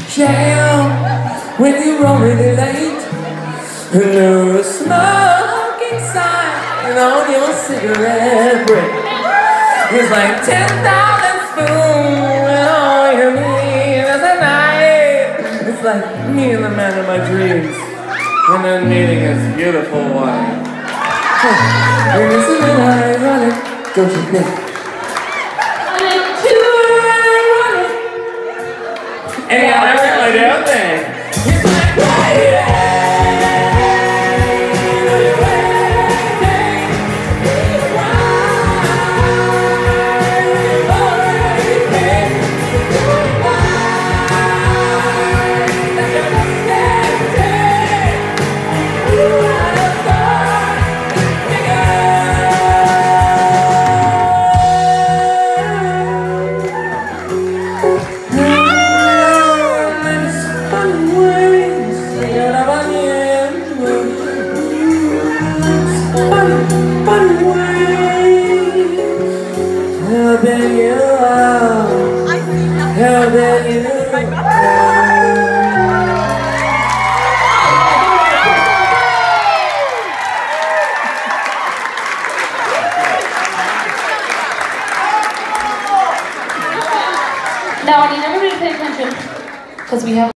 jail when you were really late. And there was smoke inside on your cigarette break. It was like 10,000 spoons and all you need is a night. It's like me and the man of my dreams and then meeting his beautiful wife. And isn't it ironic, don't you think? And yeah, I really don't think. It's like, Now I need everybody to pay attention because we have